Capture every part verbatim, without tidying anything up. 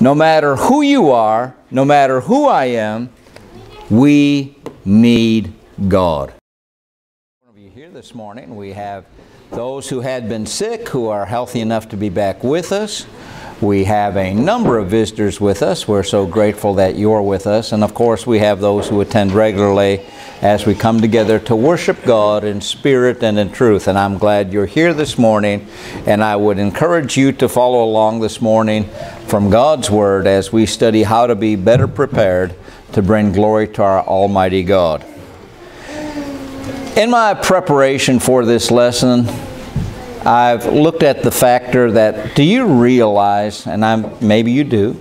No matter who you are, no matter who I am, we need God. Of you here this morning, we have those who had been sick who are healthy enough to be back with us. We have a number of visitors with us. We're so grateful that you're with us. And of course, we have those who attend regularly as we come together to worship God in spirit and in truth. And I'm glad you're here this morning. And I would encourage you to follow along this morning from God's Word as we study how to be better prepared to bring glory to our Almighty God. In my preparation for this lesson, I've looked at the factor that, do you realize, and I'm, maybe you do,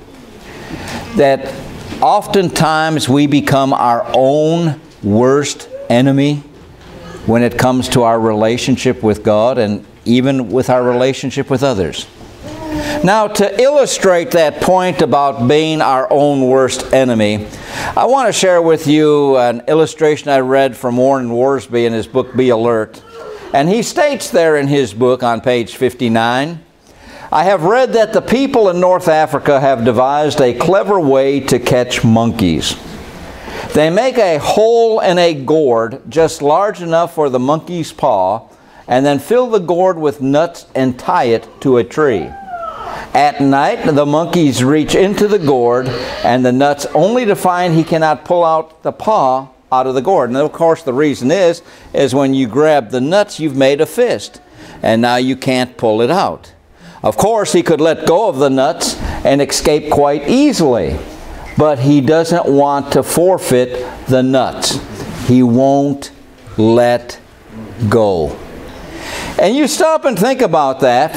that oftentimes we become our own worst enemy when it comes to our relationship with God and even with our relationship with others. Now, to illustrate that point about being our own worst enemy, I want to share with you an illustration I read from Warren Worsby in his book, Be Alert. And he states there in his book on page fifty-nine, I have read that the people in North Africa have devised a clever way to catch monkeys. They make a hole in a gourd just large enough for the monkey's paw and then fill the gourd with nuts and tie it to a tree. At night, the monkeys reach into the gourd and the nuts only to find he cannot pull out the paw out of the gourd. And of course the reason is, is when you grab the nuts, you've made a fist. And now you can't pull it out. Of course, he could let go of the nuts and escape quite easily. But he doesn't want to forfeit the nuts. He won't let go. And you stop and think about that.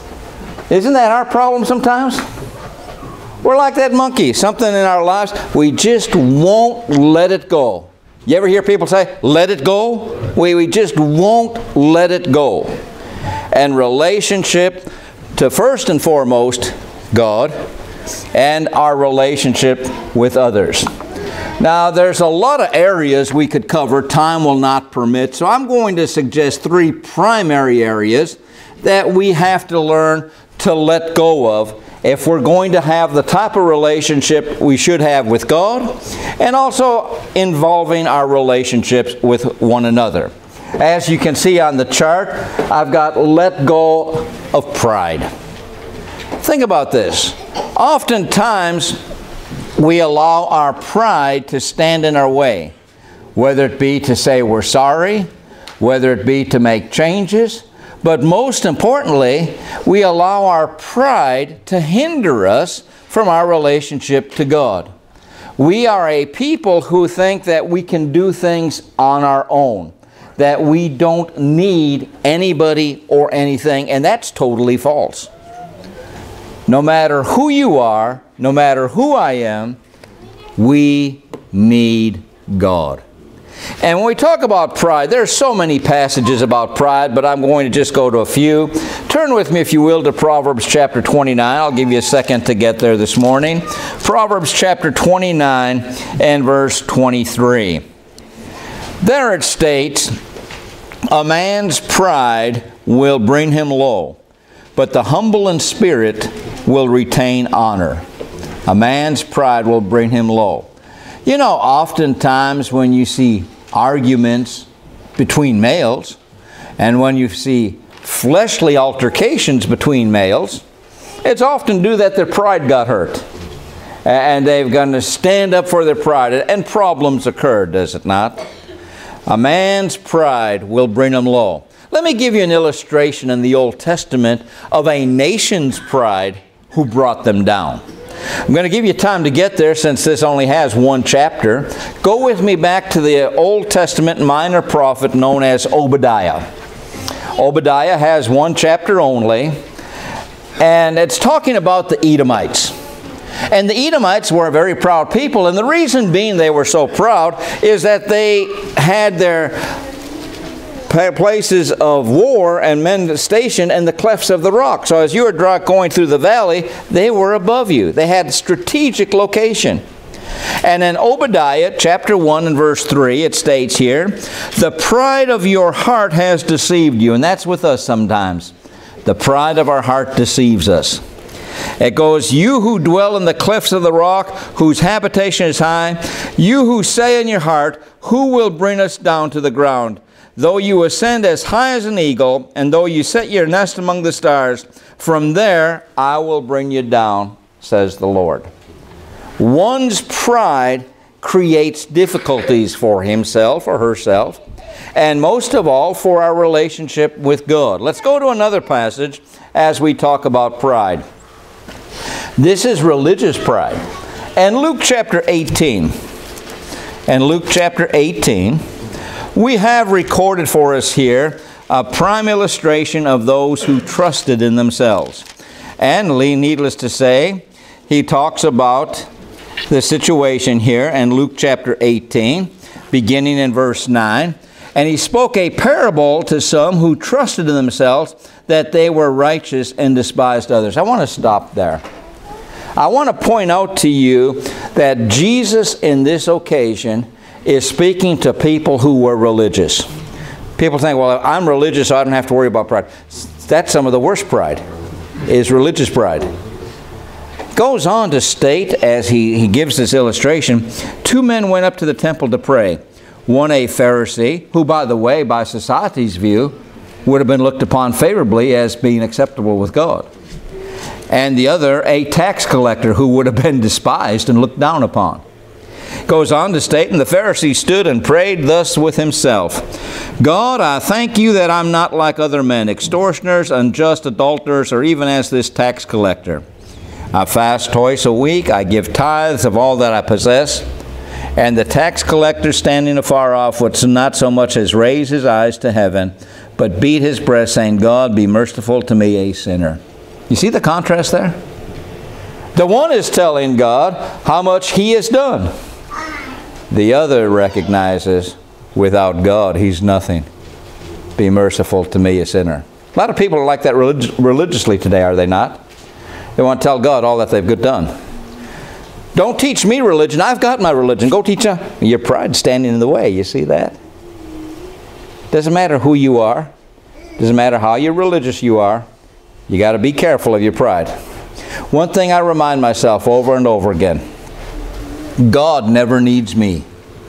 Isn't that our problem sometimes? We're like that monkey. Something in our lives, we just won't let it go. You ever hear people say, let it go? We, we just won't let it go. And relationship to first and foremost, God, and our relationship with others. Now, there's a lot of areas we could cover. Time will not permit. So I'm going to suggest three primary areas that we have to learn to let go of if we're going to have the type of relationship we should have with God, and also involving our relationships with one another. As you can see on the chart, I've got let go of pride. Think about this. Oftentimes, we allow our pride to stand in our way, whether it be to say we're sorry, whether it be to make changes, but most importantly, we allow our pride to hinder us from our relationship to God. We are a people who think that we can do things on our own, that we don't need anybody or anything, and that's totally false. No matter who you are, no matter who I am, we need God. And when we talk about pride, there are so many passages about pride, but I'm going to just go to a few. Turn with me, if you will, to Proverbs chapter twenty-nine. I'll give you a second to get there this morning. Proverbs chapter twenty-nine and verse twenty-three. There it states, a man's pride will bring him low, but the humble in spirit will retain honor. A man's pride will bring him low. You know, oftentimes when you see arguments between males, and when you see fleshly altercations between males, it's often due that their pride got hurt. And they've got to stand up for their pride. And problems occur, does it not? A man's pride will bring him low. Let me give you an illustration in the Old Testament of a nation's pride who brought them down. I'm going to give you time to get there since this only has one chapter. Go with me back to the Old Testament minor prophet known as Obadiah. Obadiah has one chapter only, and it's talking about the Edomites. And the Edomites were a very proud people, and the reason being they were so proud is that they had their places of war and men stationed in the clefts of the rock. So as you were going through the valley, they were above you. They had strategic location. And in Obadiah chapter one and verse three, it states here, the pride of your heart has deceived you. And that's with us sometimes. The pride of our heart deceives us. It goes, you who dwell in the cliffs of the rock, whose habitation is high, you who say in your heart, who will bring us down to the ground? Though you ascend as high as an eagle, and though you set your nest among the stars, from there I will bring you down, says the Lord. One's pride creates difficulties for himself or herself, and most of all for our relationship with God. Let's go to another passage as we talk about pride. This is religious pride. And Luke chapter eighteen, and Luke chapter eighteen, we have recorded for us here a prime illustration of those who trusted in themselves. And needless to say, he talks about the situation here in Luke chapter eighteen, beginning in verse nine. And he spoke a parable to some who trusted in themselves that they were righteous and despised others. I want to stop there. I want to point out to you that Jesus in this occasion is speaking to people who were religious. People think, well, I'm religious, so I don't have to worry about pride. That's some of the worst pride, is religious pride. Goes on to state, as he, he gives this illustration, two men went up to the temple to pray. One a Pharisee, who, by the way, by society's view, would have been looked upon favorably as being acceptable with God. And the other a tax collector, who would have been despised and looked down upon. Goes on to state, and the Pharisee stood and prayed thus with himself, God, I thank you that I'm not like other men, extortioners, unjust, adulterers, or even as this tax collector. I fast twice a week, I give tithes of all that I possess. And the tax collector, standing afar off, would not so much as raise his eyes to heaven, but beat his breast, saying, God, be merciful to me, a sinner. You see the contrast there? The one is telling God how much he has done. The other recognizes, without God, he's nothing. Be merciful to me, a sinner. A lot of people are like that relig- religiously today, are they not? They want to tell God all that they've done. Don't teach me religion. I've got my religion. Go teach them. Your pride's standing in the way. You see that? Doesn't matter who you are. Doesn't matter how you're religious you are. You got to be careful of your pride. One thing I remind myself over and over again. God never needs me.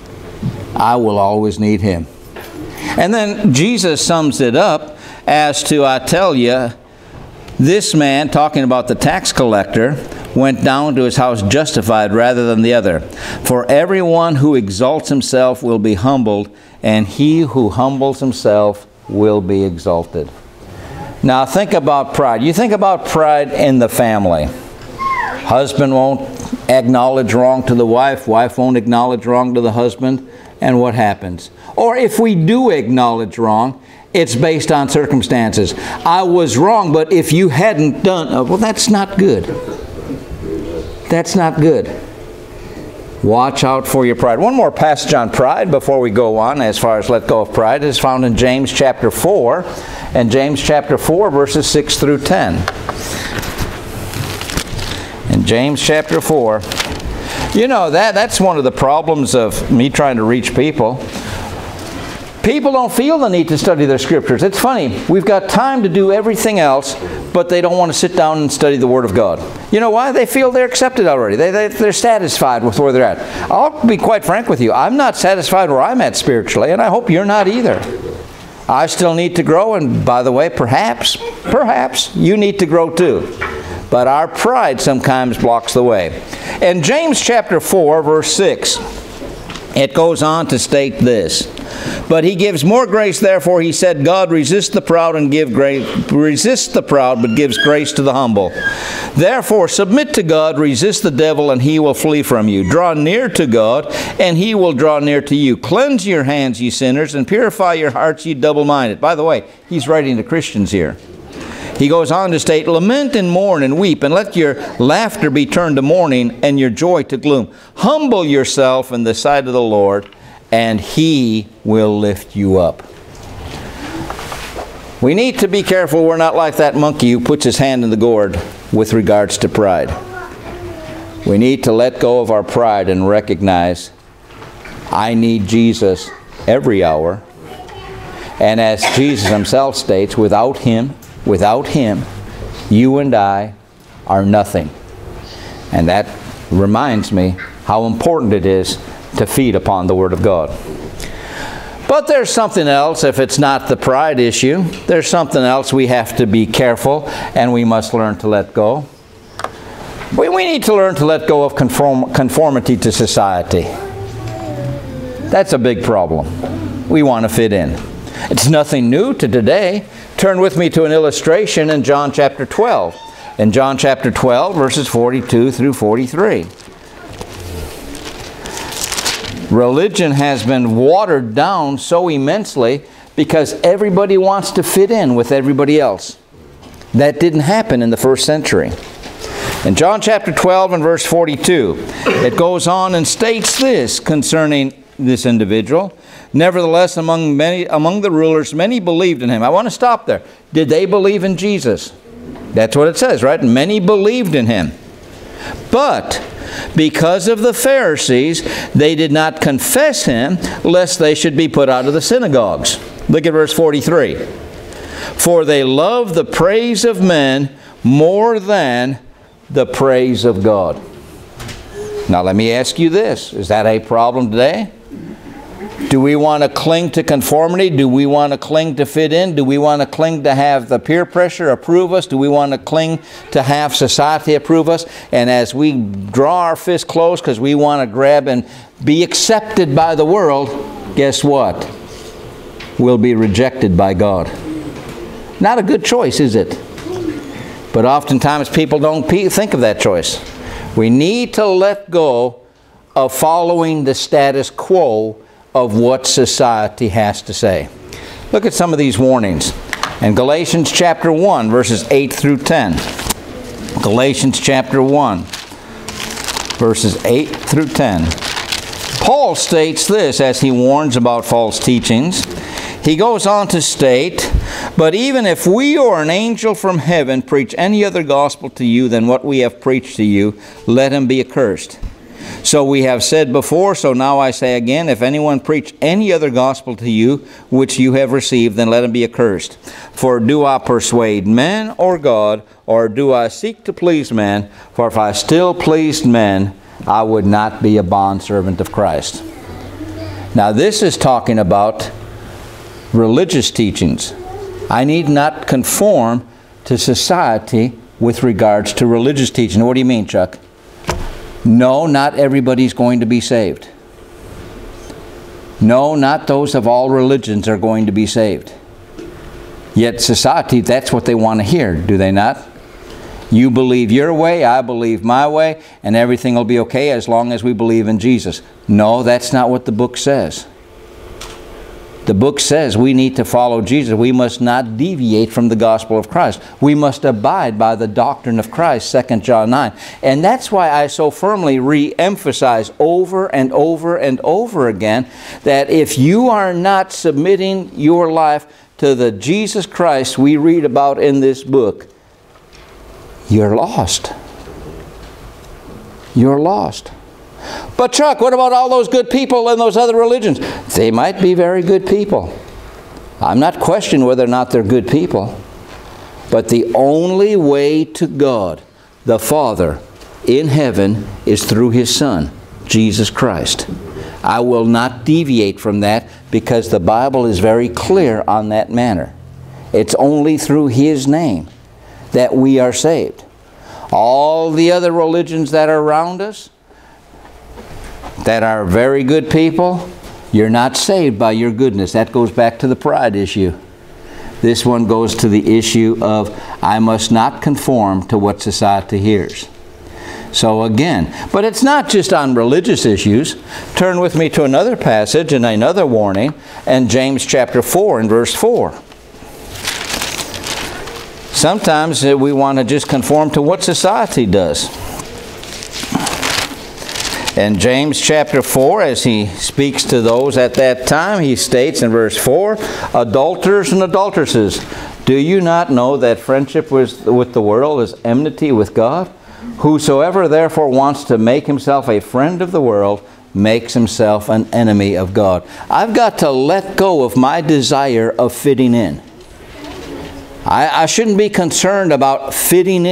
I will always need Him. And then Jesus sums it up as to, I tell you, this man, talking about the tax collector, went down to his house justified rather than the other. For everyone who exalts himself will be humbled, and he who humbles himself will be exalted. Now think about pride. You think about pride in the family. Husband won't acknowledge wrong to the wife. Wife won't acknowledge wrong to the husband. And what happens? Or if we do acknowledge wrong, it's based on circumstances. I was wrong, but if you hadn't done... Oh, well, that's not good. That's not good. Watch out for your pride. One more passage on pride before we go on as far as let go of pride is found in James chapter four. And James chapter four verses six through ten. In James chapter four. You know, that, that's one of the problems of me trying to reach people. People don't feel the need to study their scriptures. It's funny. We've got time to do everything else, but they don't want to sit down and study the Word of God. You know why? They feel they're accepted already. They, they, they're satisfied with where they're at. I'll be quite frank with you. I'm not satisfied where I'm at spiritually, and I hope you're not either. I still need to grow, and by the way, perhaps, perhaps you need to grow too. But our pride sometimes blocks the way. In James chapter four, verse six, it goes on to state this. But he gives more grace, therefore he said, God resists the proud and give grace, resists the proud, but gives grace to the humble. Therefore submit to God, resist the devil, and he will flee from you. Draw near to God, and he will draw near to you. Cleanse your hands, ye sinners, and purify your hearts, ye double-minded. By the way, he's writing to Christians here. He goes on to state, lament and mourn and weep, and let your laughter be turned to mourning and your joy to gloom. Humble yourself in the sight of the Lord, and He will lift you up. We need to be careful we're not like that monkey who puts his hand in the gourd with regards to pride. We need to let go of our pride and recognize I need Jesus every hour. And as Jesus Himself states, without Him, without Him, you and I are nothing. And that reminds me how important it is to feed upon the Word of God. But there's something else, if it's not the pride issue, there's something else we have to be careful and we must learn to let go. We, we need to learn to let go of conform, conformity to society. That's a big problem. We want to fit in. It's nothing new to today. Turn with me to an illustration in John chapter twelve. In John chapter twelve, verses forty-two through forty-three. Religion has been watered down so immensely because everybody wants to fit in with everybody else. That didn't happen in the first century. In John chapter twelve and verse forty-two, it goes on and states this concerning this individual. Nevertheless, among many, among the rulers, many believed in him. I want to stop there. Did they believe in Jesus? That's what it says, right? Many believed in him. But because of the Pharisees, they did not confess him, lest they should be put out of the synagogues. Look at verse forty-three. For they love the praise of men more than the praise of God. Now let me ask you this. Is that a problem today? Do we want to cling to conformity? Do we want to cling to fit in? Do we want to cling to have the peer pressure approve us? Do we want to cling to have society approve us? And as we draw our fist close because we want to grab and be accepted by the world, guess what? We'll be rejected by God. Not a good choice, is it? But oftentimes people don't think of that choice. We need to let go of following the status quo of what society has to say. Look at some of these warnings. In Galatians chapter one, verses eight through ten. Galatians chapter one, verses eight through ten. Paul states this as he warns about false teachings. He goes on to state, but even if we or an angel from heaven preach any other gospel to you than what we have preached to you, let him be accursed. So we have said before, so now I say again, if anyone preach any other gospel to you which you have received, then let him be accursed. For do I persuade men or God, or do I seek to please men? For if I still pleased men, I would not be a bondservant of Christ. Now this is talking about religious teachings. I need not conform to society with regards to religious teaching. What do you mean, Chuck? No, not everybody's going to be saved. No, not those of all religions are going to be saved. Yet society, that's what they want to hear, do they not? You believe your way, I believe my way, and everything will be okay as long as we believe in Jesus. No, that's not what the book says. The book says we need to follow Jesus. We must not deviate from the gospel of Christ. We must abide by the doctrine of Christ, Second John nine. And that's why I so firmly re-emphasize over and over and over again that if you are not submitting your life to the Jesus Christ we read about in this book, you're lost. You're lost. But Chuck, what about all those good people in those other religions? They might be very good people. I'm not questioning whether or not they're good people. But the only way to God, the Father, in heaven is through His Son, Jesus Christ. I will not deviate from that because the Bible is very clear on that matter. It's only through His name that we are saved. All the other religions that are around us, that are very good people, you're not saved by your goodness. That goes back to the pride issue. This one goes to the issue of I must not conform to what society hears. So again, but it's not just on religious issues. Turn with me to another passage and another warning, and James chapter four and verse four. Sometimes we want to just conform to what society does. In James chapter four, as he speaks to those at that time, he states in verse four, adulterers and adulteresses, do you not know that friendship with, with the world is enmity with God? Whosoever therefore wants to make himself a friend of the world makes himself an enemy of God. I've got to let go of my desire of fitting in. I, I shouldn't be concerned about fitting in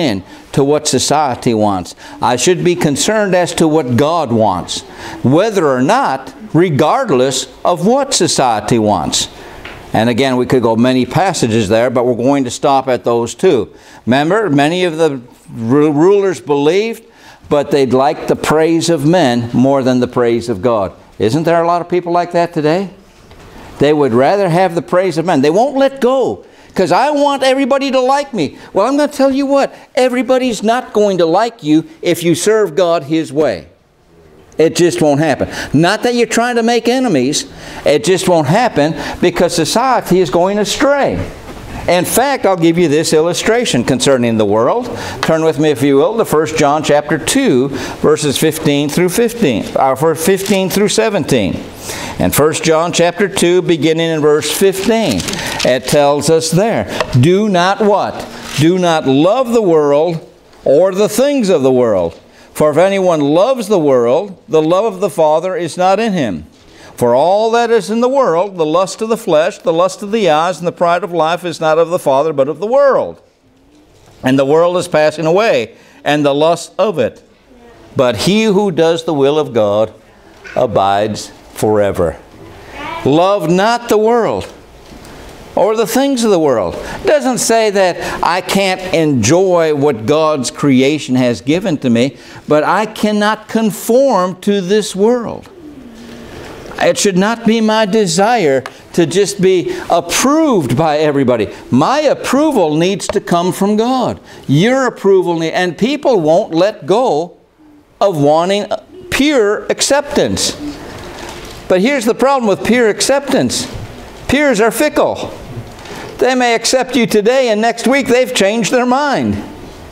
to what society wants. I should be concerned as to what God wants, whether or not, regardless of what society wants. And again, we could go many passages there, but we're going to stop at those two. Remember, many of the rulers believed, but they'd like the praise of men more than the praise of God. Isn't there a lot of people like that today? They would rather have the praise of men. They won't let go, because I want everybody to like me. Well, I'm going to tell you what, everybody's not going to like you if you serve God His way. It just won't happen. Not that you're trying to make enemies. It just won't happen because society is going astray. In fact, I'll give you this illustration concerning the world. Turn with me, if you will, to First John chapter two, verses fifteen through fifteen, or fifteen through seventeen. And First John chapter two, beginning in verse fifteen, it tells us there, do not what? Do not love the world or the things of the world. For if anyone loves the world, the love of the Father is not in him. For all that is in the world, the lust of the flesh, the lust of the eyes, and the pride of life is not of the Father, but of the world. And the world is passing away, and the lust of it. But he who does the will of God abides forever. Love not the world or the things of the world. It doesn't say that I can't enjoy what God's creation has given to me, but I cannot conform to this world. It should not be my desire to just be approved by everybody. My approval needs to come from God. Your approval, need, and people won't let go of wanting pure acceptance. But here's the problem with pure acceptance. Peers are fickle. They may accept you today and next week they've changed their mind.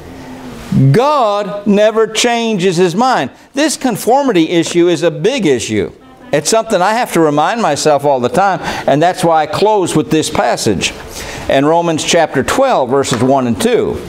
God never changes His mind. This conformity issue is a big issue. It's something I have to remind myself all the time, and that's why I close with this passage in Romans chapter twelve, verses one and two.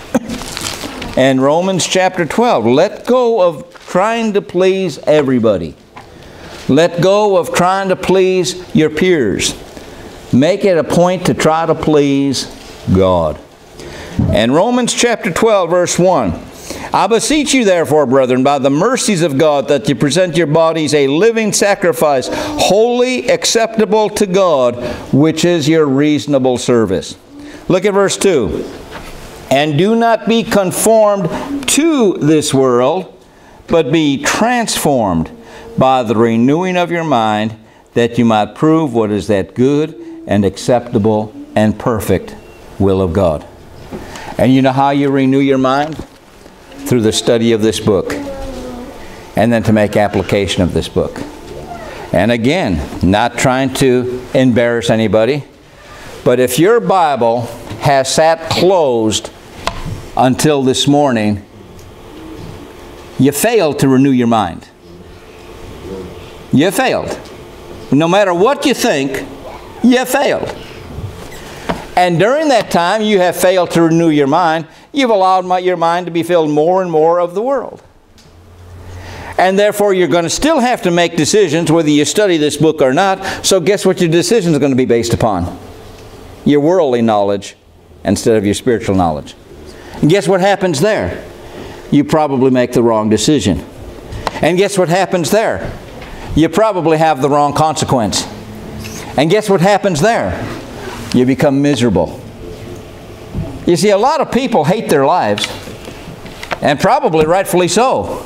In Romans chapter twelve, let go of trying to please everybody. Let go of trying to please your peers. Make it a point to try to please God. In Romans chapter twelve, verse one, I beseech you therefore, brethren, by the mercies of God, that you present your bodies a living sacrifice, holy, acceptable to God, which is your reasonable service. Look at verse two. And do not be conformed to this world, but be transformed by the renewing of your mind, that you might prove what is that good and acceptable and perfect will of God. And you know how you renew your mind? Through the study of this book, and then to make application of this book. And again, not trying to embarrass anybody, but if your Bible has sat closed until this morning, you failed to renew your mind. You failed. No matter what you think, you failed. And during that time you have failed to renew your mind, you've allowed my, your mind to be filled more and more of the world. And therefore you're going to still have to make decisions whether you study this book or not. So guess what your decision is going to be based upon? Your worldly knowledge instead of your spiritual knowledge. And guess what happens there? You probably make the wrong decision. And guess what happens there? You probably have the wrong consequence. And guess what happens there? You become miserable. You see, a lot of people hate their lives, and probably rightfully so.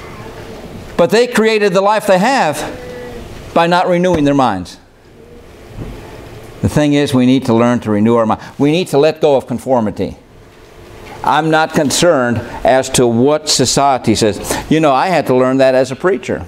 But they created the life they have by not renewing their minds. The thing is, we need to learn to renew our mind. We need to let go of conformity. I'm not concerned as to what society says. You know, I had to learn that as a preacher.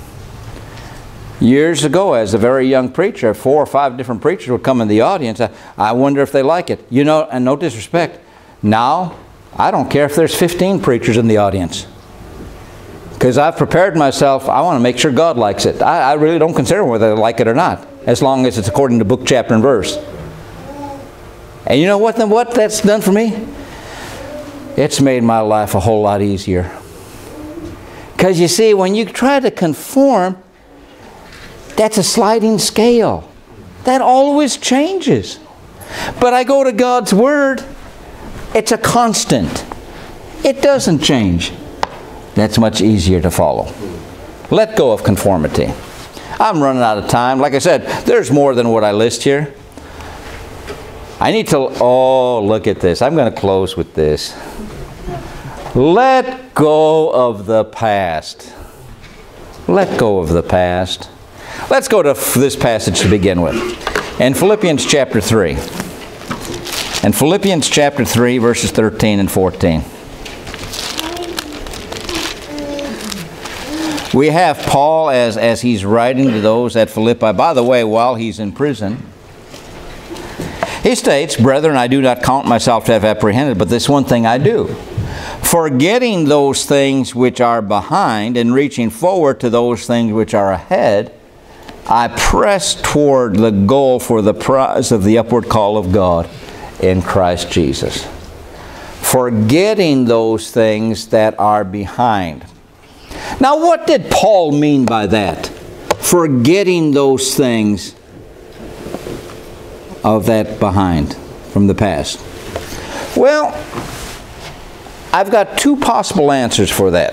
Years ago, as a very young preacher, four or five different preachers would come in the audience. I, I wonder if they like it. You know, and no disrespect, now I don't care if there's fifteen preachers in the audience. Because I've prepared myself, I want to make sure God likes it. I, I really don't consider whether they like it or not, as long as it's according to book, chapter, and verse. And you know what, then what that's done for me? It's made my life a whole lot easier. Because you see, when you try to conform, that's a sliding scale. That always changes. But I go to God's Word, it's a constant. it doesn't change. That's much easier to follow. Let go of conformity. I'm running out of time. Like I said, there's more than what I list here. I need to, oh, look at this. I'm going to close with this. Let go of the past. Let go of the past. Let's go to this passage to begin with. In Philippians chapter three. In Philippians chapter three, verses thirteen and fourteen. We have Paul as, as he's writing to those at Philippi. By the way, while he's in prison, he states, "Brethren, I do not count myself to have apprehended, but this one thing I do, forgetting those things which are behind and reaching forward to those things which are ahead, I press toward the goal for the prize of the upward call of God in Christ Jesus." Forgetting those things that are behind. Now, what did Paul mean by that? Forgetting those things of that behind, from the past. Well, I've got two possible answers for that.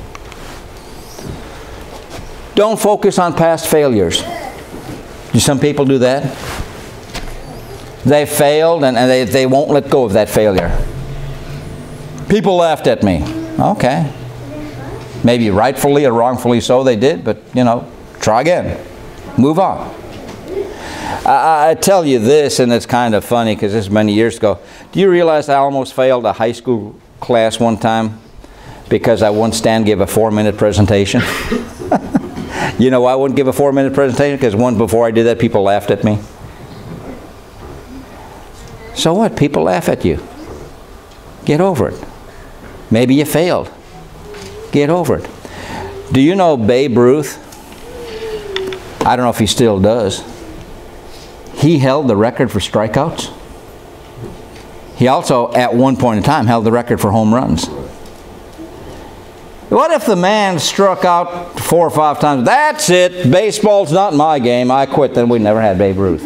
Don't focus on past failures. Do some people do that? They failed and, and they, they won't let go of that failure. People laughed at me. Okay. Maybe rightfully or wrongfully so they did, but, you know, try again. Move on. I, I tell you this, and it's kind of funny because this is many years ago. Do you realize I almost failed a high school class one time because I wouldn't stand give a four-minute presentation? You know why I wouldn't give a four-minute presentation? Because one before I did that, people laughed at me. So what? People laugh at you. Get over it. Maybe you failed. Get over it. Do you know Babe Ruth? I don't know if he still does. He held the record for strikeouts. He also, at one point in time, held the record for home runs. What if the man struck out four or five times? That's it. Baseball's not my game. I quit. Then we never had Babe Ruth.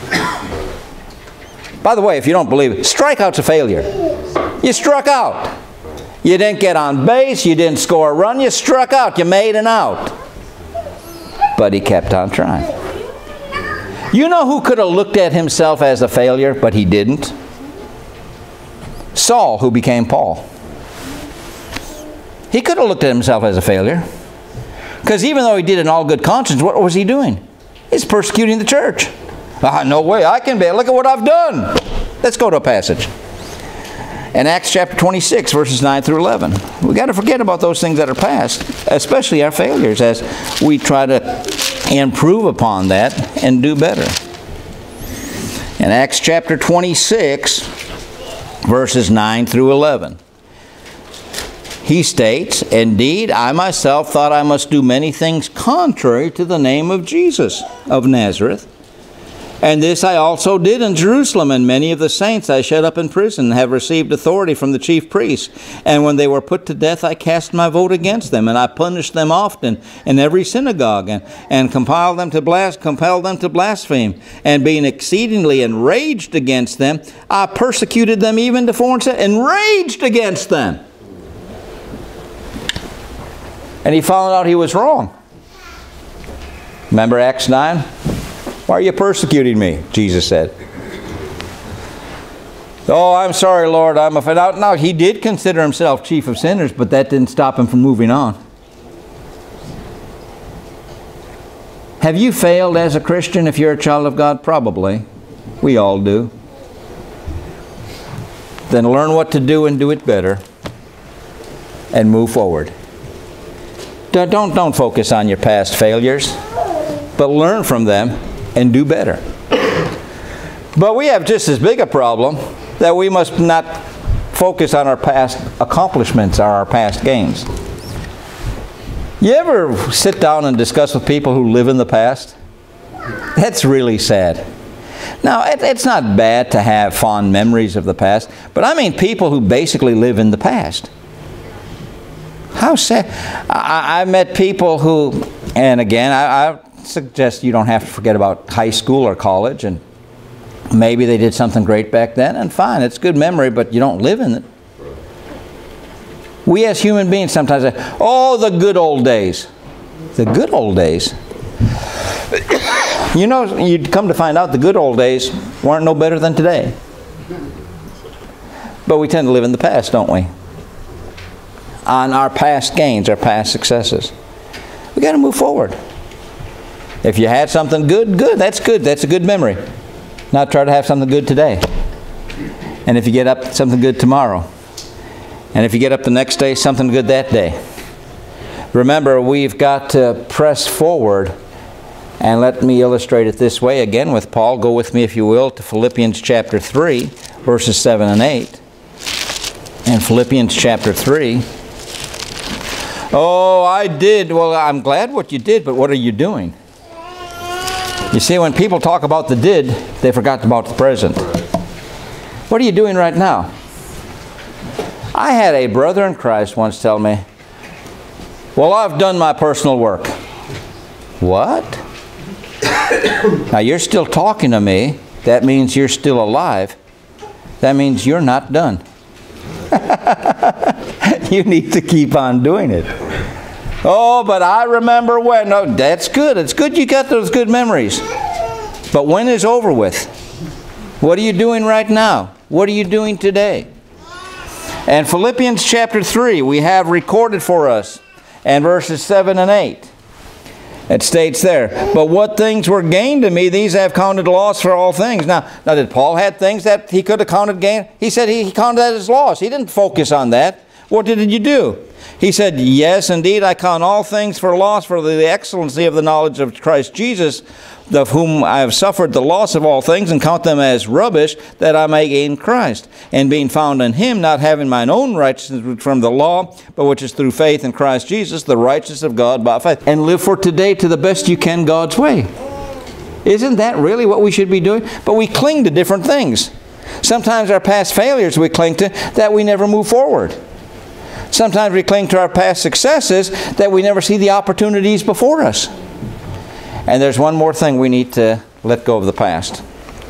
By the way, if you don't believe it, strikeout's a failure. You struck out. You didn't get on base. You didn't score a run. You struck out. You made an out. But he kept on trying. You know who could have looked at himself as a failure, but he didn't? Saul, who became Paul. He could have looked at himself as a failure. Because even though he did it in all good conscience, what was he doing? He's persecuting the church. Ah, no way I can be. Look at what I've done. Let's go to a passage. In Acts chapter twenty-six, verses nine through eleven. We've got to forget about those things that are past, especially our failures, as we try to improve upon that and do better. In Acts chapter twenty-six, verses nine through eleven. He states, "Indeed, I myself thought I must do many things contrary to the name of Jesus of Nazareth. And this I also did in Jerusalem, and many of the saints I shut up in prison, and have received authority from the chief priests. And when they were put to death, I cast my vote against them, and I punished them often in every synagogue, and, and compelled them to blas- compelled them to blaspheme. And being exceedingly enraged against them, I persecuted them even to foreign cities." Enraged against them. And he found out he was wrong. Remember Acts nine? "Why are you persecuting me?" Jesus said. "Oh, I'm sorry, Lord. I'm a..." Now, now, he did consider himself chief of sinners, but that didn't stop him from moving on. Have you failed as a Christian if you're a child of God? Probably. We all do. Then learn what to do and do it better. And move forward. Don't, don't, don't focus on your past failures, but learn from them and do better. But we have just as big a problem that we must not focus on our past accomplishments or our past gains. You ever sit down and discuss with people who live in the past? That's really sad. Now, it, it's not bad to have fond memories of the past, but I mean people who basically live in the past. How sad. I, I met people who, and again, I, I suggest you don't have to forget about high school or college, and maybe they did something great back then, and fine, it's good memory, but you don't live in it. We as human beings sometimes say, oh, the good old days. The good old days. You know, you'd come to find out the good old days weren't no better than today. But we tend to live in the past, don't we? On our past gains, our past successes. We got to move forward. If you had something good, good. That's good. That's a good memory. Now try to have something good today. And if you get up, something good tomorrow. And if you get up the next day, something good that day. Remember, we've got to press forward. And let me illustrate it this way again with Paul. Go with me, if you will, to Philippians chapter three, verses seven and eight. And Philippians chapter three. Oh, I did. Well, I'm glad what you did, but what are you doing? You see, when people talk about the did, they forgot about the present. What are you doing right now? I had a brother in Christ once tell me, well, I've done my personal work. What? Now, you're still talking to me. That means you're still alive. That means you're not done. You need to keep on doing it. Oh, but I remember when. No, that's good. It's good you got those good memories. But when is over with? What are you doing right now? What are you doing today? And Philippians chapter three, we have recorded for us, and verses seven and eight. It states there, but what things were gained to me, these I have counted loss for all things. Now, now did Paul have things that he could have counted gain? He said he, he counted that as loss. He didn't focus on that. What did you do? He said, yes, indeed, I count all things for loss for the excellency of the knowledge of Christ Jesus, of whom I have suffered the loss of all things, and count them as rubbish, that I may gain Christ, and being found in him, not having mine own righteousness from the law, but which is through faith in Christ Jesus, the righteousness of God by faith. And live for today to the best you can God's way. Isn't that really what we should be doing? But we cling to different things. Sometimes our past failures we cling to, that we never move forward. Sometimes we cling to our past successes that we never see the opportunities before us. And there's one more thing we need to let go of the past.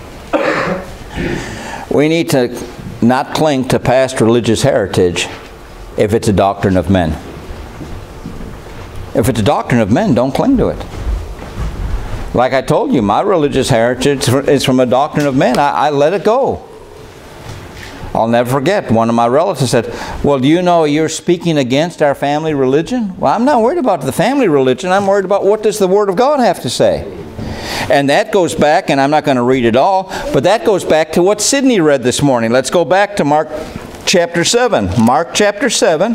We need to not cling to past religious heritage if it's a doctrine of men. If it's a doctrine of men, don't cling to it. Like I told you, my religious heritage is from a doctrine of men. I, I let it go. I'll never forget, one of my relatives said, well, do you know you're speaking against our family religion? Well, I'm not worried about the family religion. I'm worried about what does the Word of God have to say. And that goes back, and I'm not going to read it all, but that goes back to what Sydney read this morning. Let's go back to Mark chapter seven. Mark chapter seven.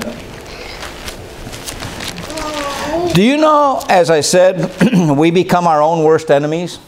Do you know, as I said, we become our own worst enemies?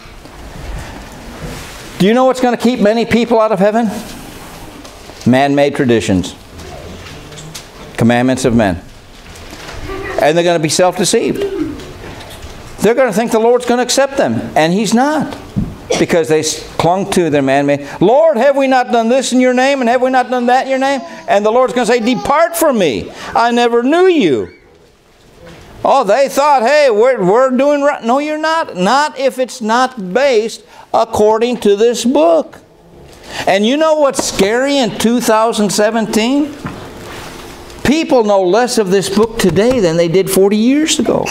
Do you know what's going to keep many people out of heaven? Man-made traditions. Commandments of men. And they're going to be self-deceived. They're going to think the Lord's going to accept them. And He's not. Because they clung to their man-made. Lord, have we not done this in your name? And have we not done that in your name? And the Lord's going to say, depart from me. I never knew you. Oh, they thought, hey, we're, we're doing right. No, you're not. Not if it's not based according to this book. And you know what's scary in two thousand seventeen? People know less of this book today than they did forty years ago.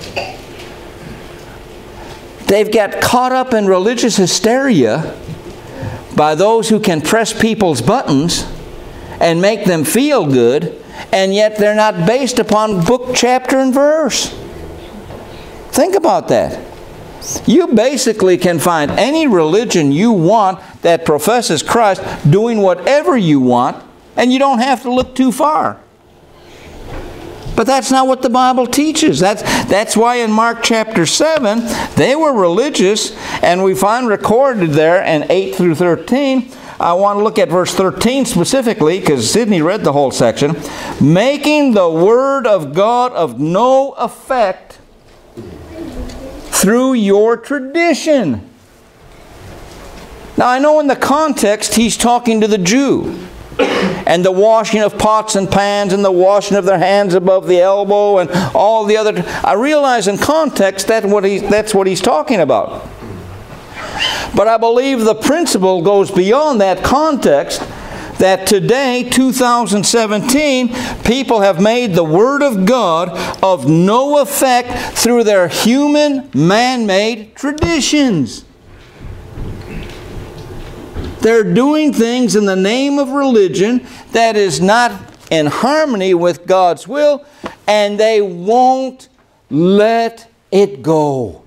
They've got caught up in religious hysteria by those who can press people's buttons and make them feel good, and yet they're not based upon book, chapter, and verse. Think about that. You basically can find any religion you want that professes Christ doing whatever you want, and you don't have to look too far. But that's not what the Bible teaches. That's, that's why in Mark chapter seven, they were religious, and we find recorded there in eight through thirteen. I want to look at verse thirteen specifically, because Sydney read the whole section. Making the Word of God of no effect through your tradition. Now I know in the context he's talking to the Jew. And the washing of pots and pans and the washing of their hands above the elbow and all the other. I realize in context that what he, that's what he's talking about. But I believe the principle goes beyond that context, that today, two thousand seventeen, people have made the Word of God of no effect through their human, man-made traditions. They're doing things in the name of religion that is not in harmony with God's will, and they won't let it go.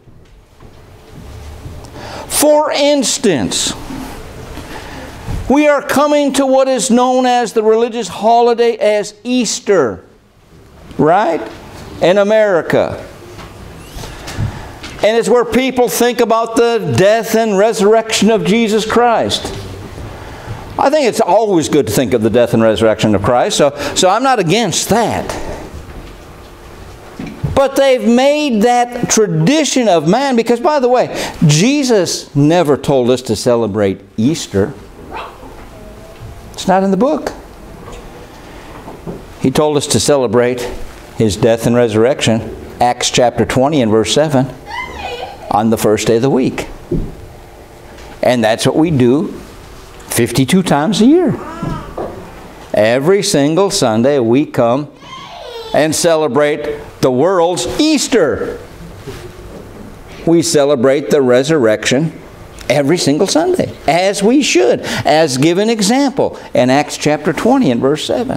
For instance, we are coming to what is known as the religious holiday as Easter, right? In America. And it's where people think about the death and resurrection of Jesus Christ. I think it's always good to think of the death and resurrection of Christ, so, so I'm not against that. But they've made that tradition of man, because, by the way, Jesus never told us to celebrate Easter. It's not in the book. He told us to celebrate His death and resurrection, Acts chapter twenty and verse seven, on the first day of the week. And that's what we do fifty-two times a year. Every single Sunday we come and celebrate the world's Easter. We celebrate the resurrection every single Sunday, as we should, as given example in Acts chapter twenty and verse seven.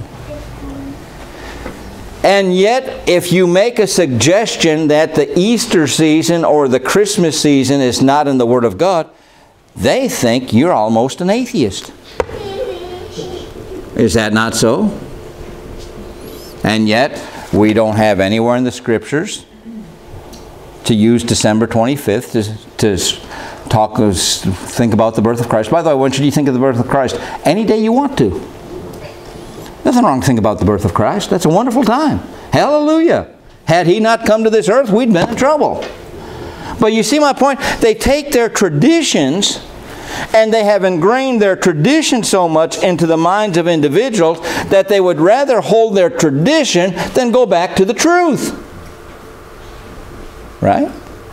And yet, if you make a suggestion that the Easter season or the Christmas season is not in the Word of God, they think you're almost an atheist. Is that not so? And yet, we don't have anywhere in the Scriptures to use December twenty-fifth to, to talk, think about the birth of Christ. By the way, when should you think of the birth of Christ? Any day you want to. Nothing wrong to think about the birth of Christ. That's a wonderful time. Hallelujah. Had He not come to this earth, we'd been in trouble. But you see my point? They take their traditions and they have ingrained their tradition so much into the minds of individuals that they would rather hold their tradition than go back to the truth. Right?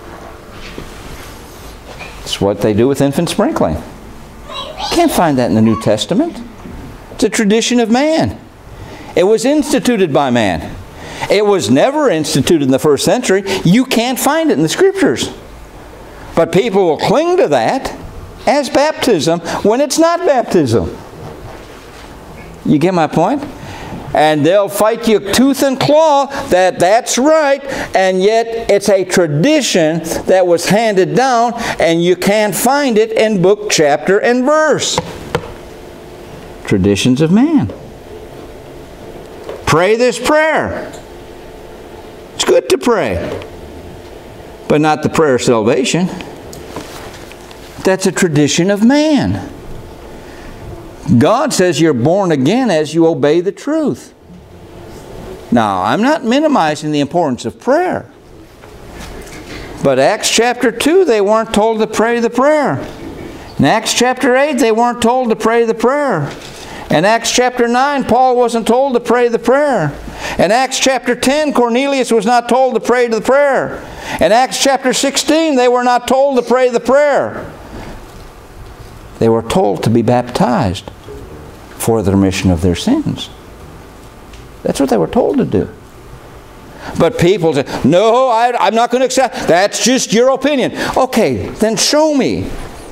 It's what they do with infant sprinkling. Can't find that in the New Testament. It's a tradition of man. It was instituted by man. It was never instituted in the first century. You can't find it in the Scriptures. But people will cling to that as baptism when it's not baptism. You get my point? And they'll fight you tooth and claw that that's right, and yet it's a tradition that was handed down, and you can't find it in book, chapter, and verse. Traditions of man. Pray this prayer. It's good to pray, but not the prayer of salvation. That's a tradition of man. God says you're born again as you obey the truth. Now, I'm not minimizing the importance of prayer. But Acts chapter two, they weren't told to pray the prayer. In Acts chapter eight, they weren't told to pray the prayer. In Acts chapter nine, Paul wasn't told to pray the prayer. In Acts chapter ten, Cornelius was not told to pray the prayer. In Acts chapter sixteen, they were not told to pray the prayer. They were told to be baptized for the remission of their sins. That's what they were told to do. But people say, no, I, I'm not going to accept. That's just your opinion. Okay, then show me.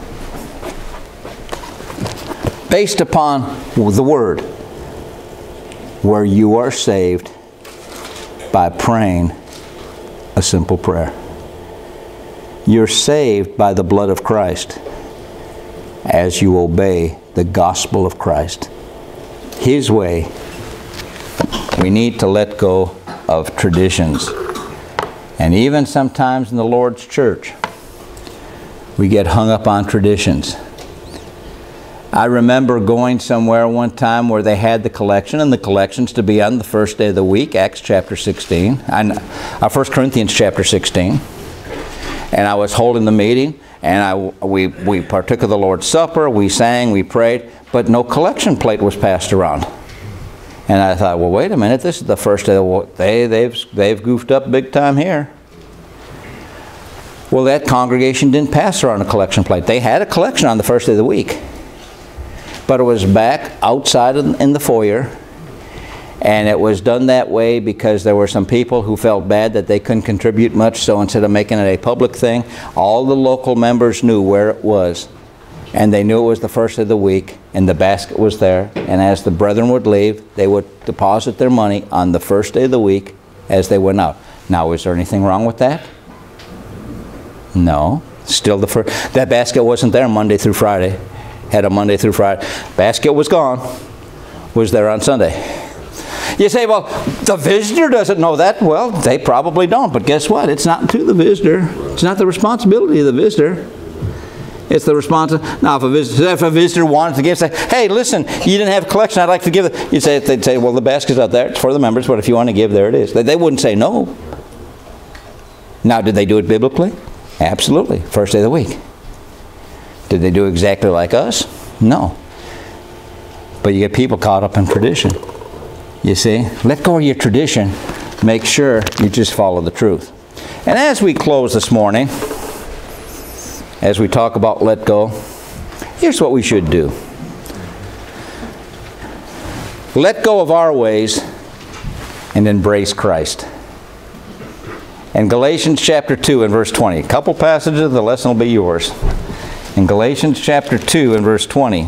Based upon the Word, where you are saved by praying a simple prayer. You're saved by the blood of Christ as you obey the gospel of Christ. His way. We need to let go of traditions. And even sometimes in the Lord's church, we get hung up on traditions. I remember going somewhere one time where they had the collection, and the collections to be on the first day of the week, Acts chapter sixteen, and uh, First Corinthians chapter sixteen. And I was holding the meeting, and I, we, we partook of the Lord's Supper, we sang, we prayed, but no collection plate was passed around. And I thought, well, wait a minute, this is the first day. Of, they, they've, they've goofed up big time here. Well, that congregation didn't pass around a collection plate. They had a collection on the first day of the week. but it was back outside in the foyer. And it was done that way because there were some people who felt bad that they couldn't contribute much. So instead of making it a public thing, all the local members knew where it was. And they knew it was the first of the week, and the basket was there. And as the brethren would leave, they would deposit their money on the first day of the week as they went out. Now, is there anything wrong with that? No. Still the first. That basket wasn't there Monday through Friday. Had a Monday through Friday. Basket was gone. Was there on Sunday. You say, well, the visitor doesn't know that. Well, they probably don't. But guess what? It's not to the visitor. It's not the responsibility of the visitor. It's the responsibility. Now, if a visitor, if a visitor wanted to give, say, hey, listen, you didn't have a collection, I'd like to give it. You'd say, they'd say, well, the basket's out there. It's for the members, but if you want to give, there it is. They, they wouldn't say no. Now, did they do it biblically? Absolutely. First day of the week. Did they do exactly like us? No. But you get people caught up in tradition. You see? Let go of your tradition. Make sure you just follow the truth. And as we close this morning, as we talk about let go, here's what we should do. Let go of our ways and embrace Christ. In Galatians chapter two and verse twenty, a couple passages, the lesson will be yours. In Galatians chapter two and verse twenty,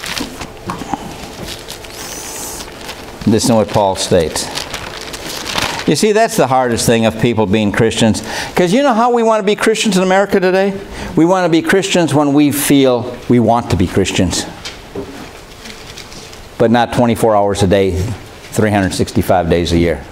listen to what Paul states. You see, that's the hardest thing of people being Christians. Because you know how we want to be Christians in America today? We want to be Christians when we feel we want to be Christians. But not twenty-four hours a day, three hundred sixty-five days a year.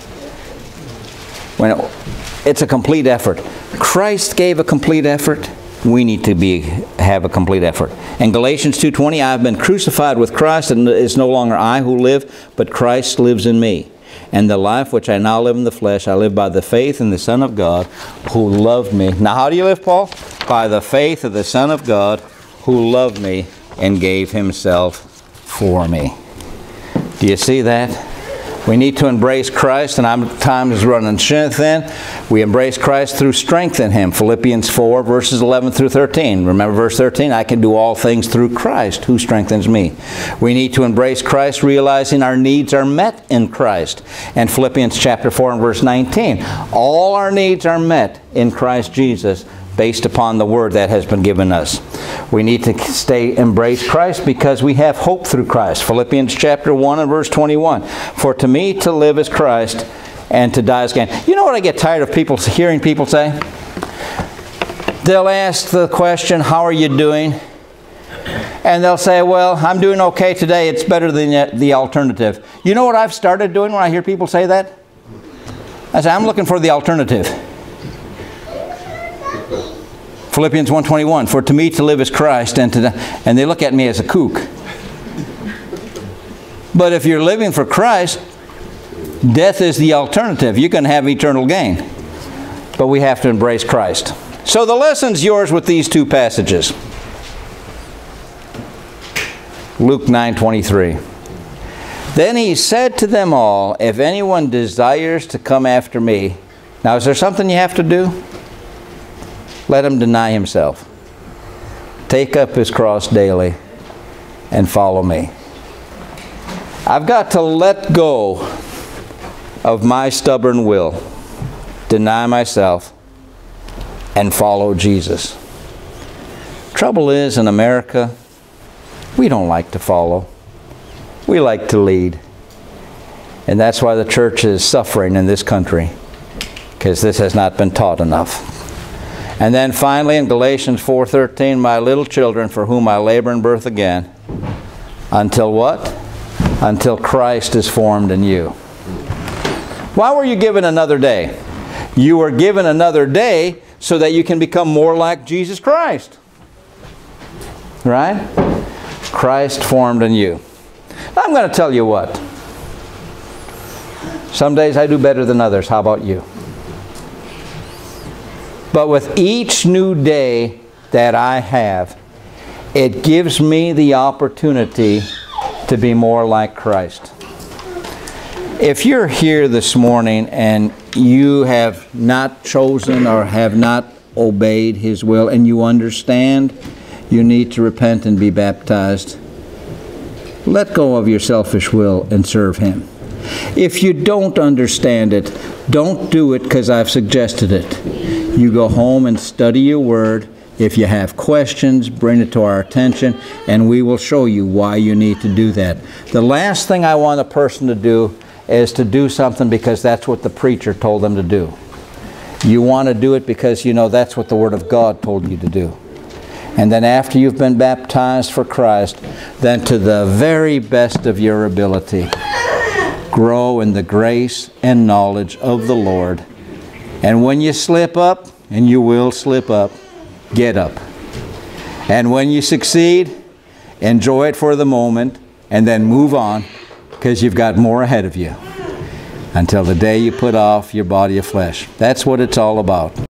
When it, it's a complete effort. Christ gave a complete effort. We need to be have a complete effort. In Galatians two twenty, I have been crucified with Christ, and it is no longer I who live, but Christ lives in me. And the life which I now live in the flesh, I live by the faith in the Son of God who loved me. Now, how do you live, Paul? By the faith of the Son of God who loved me and gave himself for me. Do you see that? We need to embrace Christ, and I'm, time is running thin. We embrace Christ through strength in Him. Philippians four, verses eleven through thirteen. Remember verse thirteen? I can do all things through Christ who strengthens me. We need to embrace Christ, realizing our needs are met in Christ. And Philippians chapter four and verse nineteen. All our needs are met in Christ Jesus, based upon the word that has been given us. We need to stay embrace Christ because we have hope through Christ. Philippians chapter one and verse twenty-one. For to me to live is Christ, and to die is gain. You know what I get tired of people hearing people say? They'll ask the question, how are you doing? And they'll say, well, I'm doing okay today. It's better than the alternative. You know what I've started doing when I hear people say that? I say, I'm looking for the alternative. Philippians one twenty-one, for to me to live is Christ, and to die. And they look at me as a kook. But if you're living for Christ, death is the alternative. You can have eternal gain. But we have to embrace Christ. So the lesson's yours with these two passages. Luke nine twenty-three. Then he said to them all, if anyone desires to come after me. Now, is there something you have to do? Let him deny himself. Take up his cross daily and follow me. I've got to let go of my stubborn will, deny myself, and follow Jesus. Trouble is, in America, we don't like to follow. We like to lead. And that's why the church is suffering in this country, because this has not been taught enough. And then finally in Galatians four thirteen, my little children, for whom I labor in birth again, until what? Until Christ is formed in you. Why were you given another day? You were given another day so that you can become more like Jesus Christ. Right? Christ formed in you. I'm going to tell you what. Some days I do better than others. How about you? But with each new day that I have, it gives me the opportunity to be more like Christ. If you're here this morning and you have not chosen or have not obeyed His will, and you understand you need to repent and be baptized, let go of your selfish will and serve Him. If you don't understand it, don't do it because I've suggested it. You go home and study your Word. If you have questions, bring it to our attention, and we will show you why you need to do that. The last thing I want a person to do is to do something because that's what the preacher told them to do. You want to do it because you know that's what the Word of God told you to do. And then after you've been baptized for Christ, then to the very best of your ability, grow in the grace and knowledge of the Lord. And when you slip up, and you will slip up, get up. And when you succeed, enjoy it for the moment, and then move on, because you've got more ahead of you until the day you put off your body of flesh. That's what it's all about.